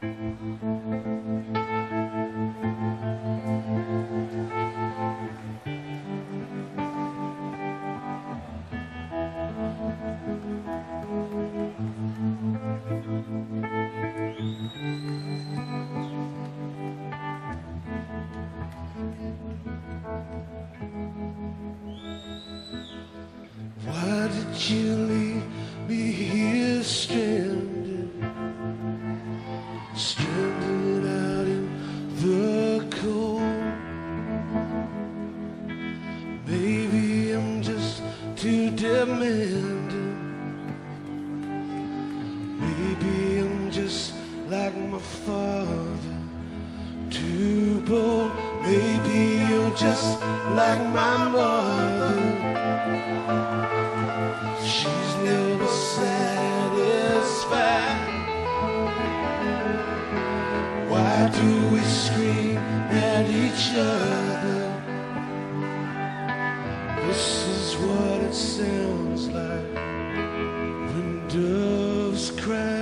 Why did you leave me here stranded, stranded out in the cold? Maybe I'm just too demanding. Maybe I'm just like my father, too bold. Maybe you're just like my mother. She's never satisfied. Why do we scream at each other? This is what it sounds like when doves cry.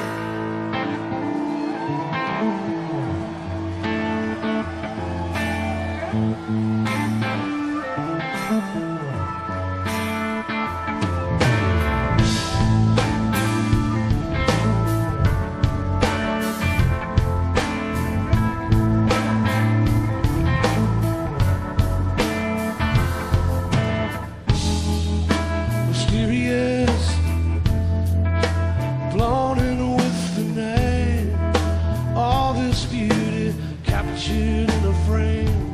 Blown in with the night, all this beauty captured in a frame,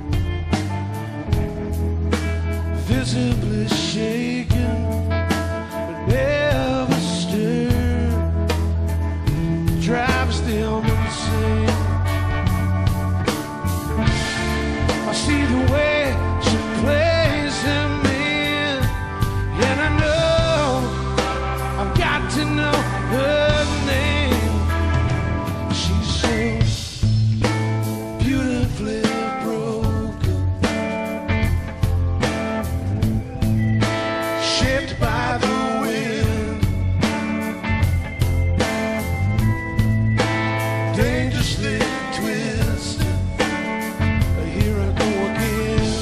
visibly shaken but never stirred, drives them insane. I see the way she plays him in, and I know I've got to know her name. She's so beautifully broken, shaped by the wind, dangerously twisted. Here I go again.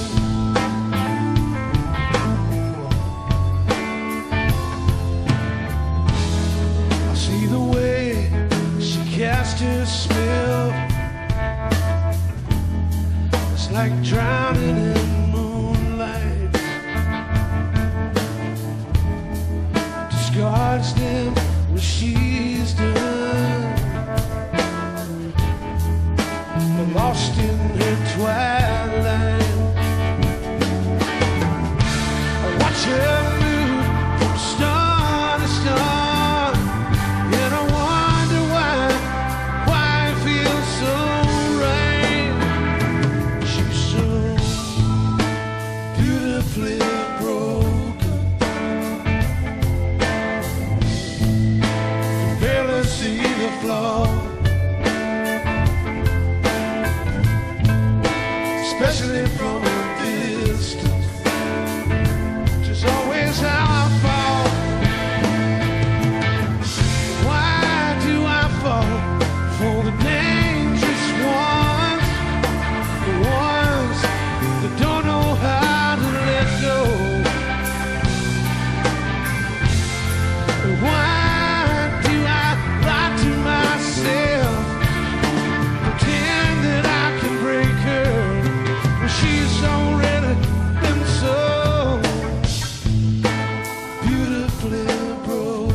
I see the way she cast her spell. It's like drowning in moonlight. Discards them when she's done, but lost in her twilight. I watch her move from star to star, and I wonder why it feels so right. She's so beautifully broken, can barely see the flaw, especially from a distance. Just always how I fall. Why do I fall for the dangerous ones, the ones that don't know how to let go? Why do I lie to myself, pretend that I can break her when she's already been so beautifully broken?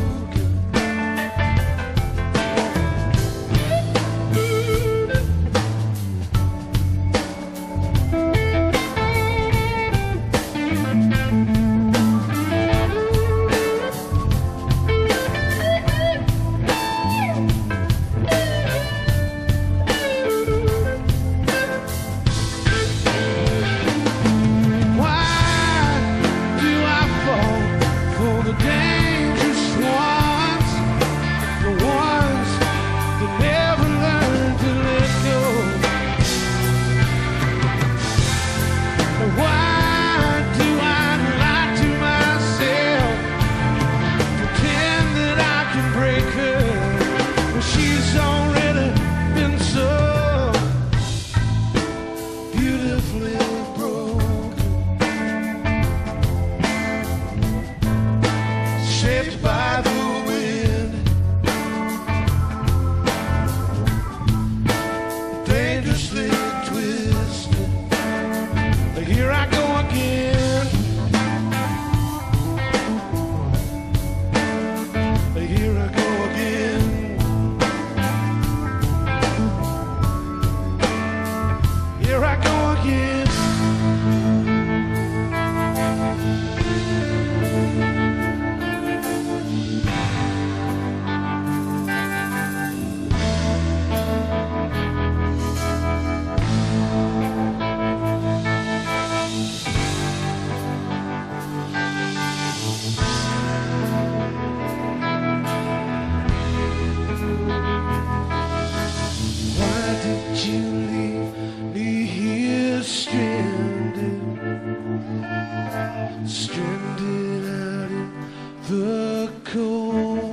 cold.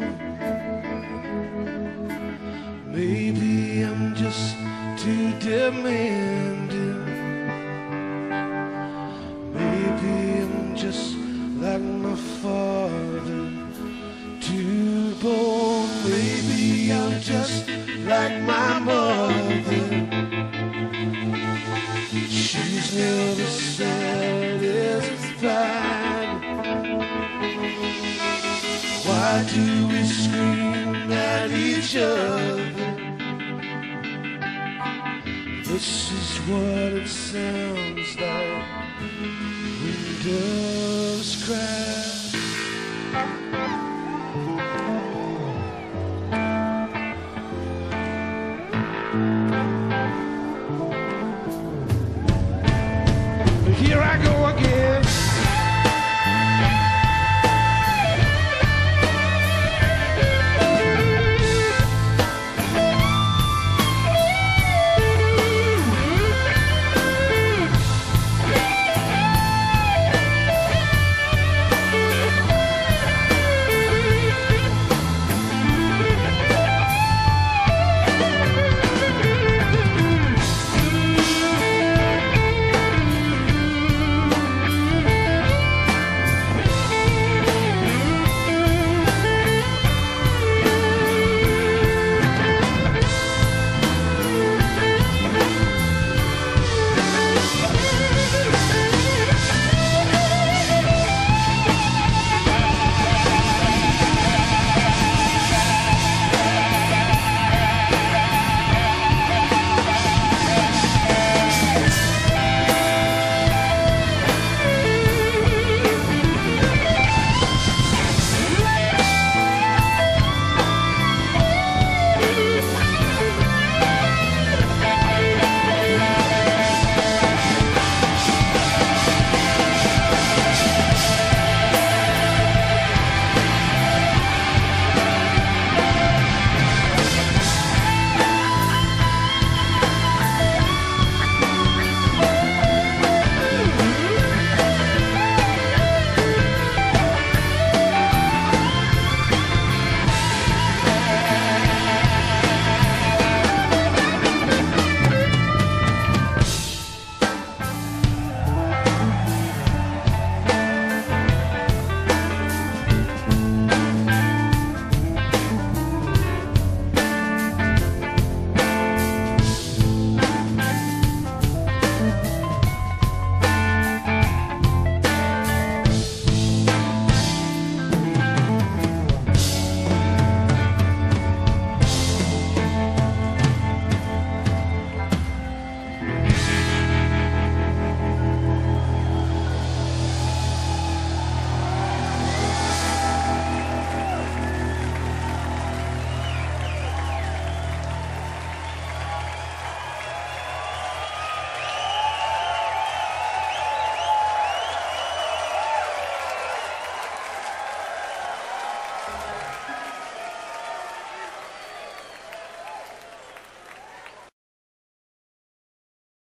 Maybe I'm just too demanding. Maybe I'm just like my father, too bold. Maybe I'm just like my mother. She's never satisfied. Why do we scream at each other? This is what it sounds like when doves cry.